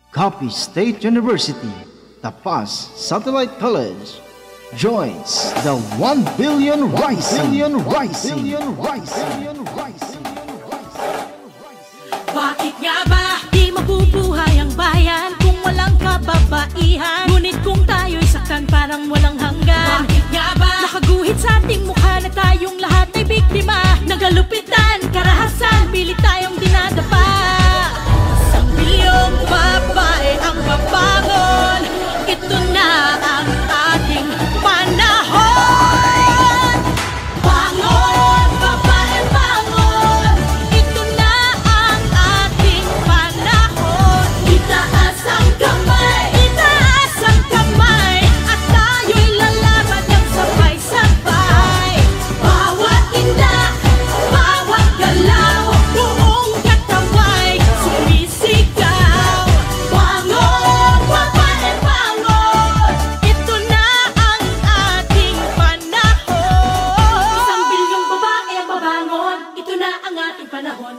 Capiz State University, Tapas Satellite College, joins the 1 billion rising. Bakit nga ba di mabubuhay ang bayan kung walang kababaihan? Ngunit kung tayo'y saktan parang walang hanggan. Bakit nga ba nakaguhit sa ating mukha na tayong lahat ay biktima ng kalupitan, karahasan, pilit tayong dinadapa? 1 bilyong babae ang babangon, ito na ang ating panahon. Bangon, babae, bangon, ito na ang ating panahon. Itaas ang kamay, at tayo'y lalaban ng sabay-sabay. Bawat indak, bawat galaw, buong kataway sumisigaw. Bangon, babae, bangon, ito na ang ating panahon. 1 bilyong babae ang babangon, ito na ang ating panahon.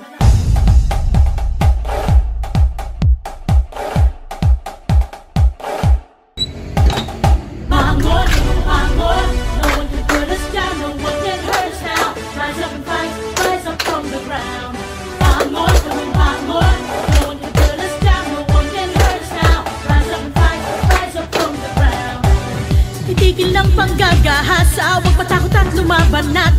Bangon, bangon, no one can put us down, no one can hurt us now. Rise up and fight, rise up from the ground. Bangon, bangon, no one can put us down, no one can hurt us now. Rise up and fight, rise up from the ground. Titigil ng panggagahasa, huwag matakot at lumaban natin.